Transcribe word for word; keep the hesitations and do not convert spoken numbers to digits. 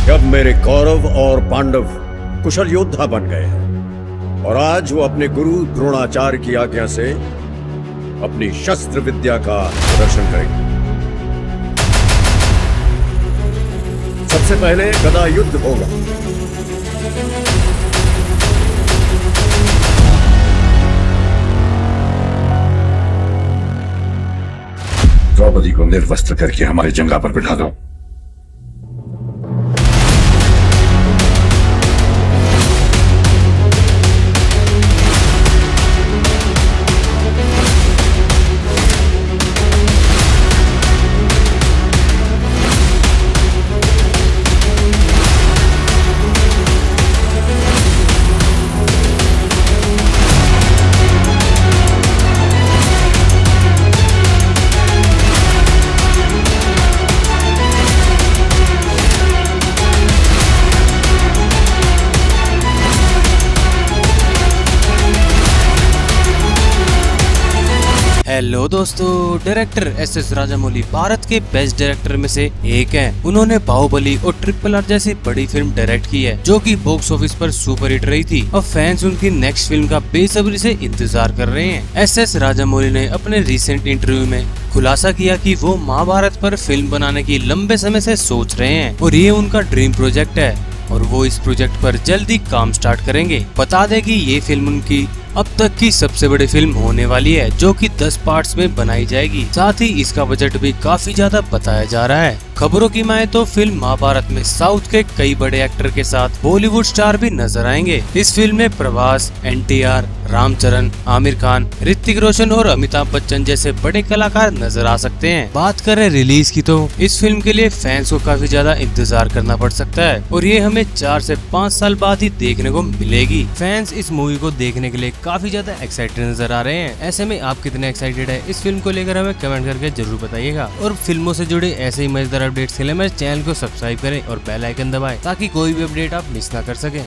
जब मेरे कौरव और पांडव कुशल योद्धा बन गए हैं और आज वो अपने गुरु द्रोणाचार्य की आज्ञा से अपनी शस्त्र विद्या का प्रदर्शन करेंगे। सबसे पहले गदा युद्ध होगा। द्रौपदी को निर्वस्त्र करके हमारे जंगा पर बिठा दो। हेलो दोस्तों, director S S Rajamouli Bharat के बेस्ट डायरेक्टर में से एक हैं। उन्होंने बाहुबली और ट्रिपल आर जैसी बड़ी फिल्म डायरेक्ट की है जो कि बॉक्स ऑफिस पर सुपर हिट रही थी और फैंस उनकी नेक्स्ट फिल्म का बेसब्री से इंतजार कर रहे हैं। एस एस राजामौली ने अपने रिसेंट इंटरव्यू में खुलासा किया कि वो महाभारत पर फिल्म बनाने की लंबे समय से सोच रहे हैं और ये उनका ड्रीम प्रोजेक्ट है और वो इस प्रोजेक्ट पर जल्दी काम स्टार्ट करेंगे। बता दें कि ये फिल्म उनकी अब तक की सबसे बड़ी फिल्म होने वाली है जो कि दस पार्ट्स में बनाई जाएगी। साथ ही इसका बजट भी काफी ज्यादा बताया जा रहा है। खबरों की माने तो फिल्म महाभारत में साउथ के कई बड़े एक्टर के साथ बॉलीवुड स्टार भी नजर आएंगे। इस फिल्म में Prabhas, N T R, Ramcharan, Aamir Khan, Hrithik Roshan और अमिताभ बच्चन जैसे बड़े कलाकार नजर आ सकते हैं। बात करें रिलीज की तो इस फिल्म के लिए फैंस को काफी ज्यादा इंतजार करना पड़ सकता है और ये हमें चार से पाँच साल बाद ही देखने को मिलेगी। फैंस इस मूवी को देखने के लिए काफी ज्यादा एक्साइटेड नजर आ रहे हैं। ऐसे में आप कितने एक्साइटेड है इस फिल्म को लेकर हमें कमेंट करके जरूर बताइएगा और फिल्मों से जुड़े ऐसे ही मजेदार अपडेट्स के लिए मेरे चैनल को सब्सक्राइब करें और बेल आइकन दबाएं ताकि कोई भी अपडेट आप मिस ना कर सकें।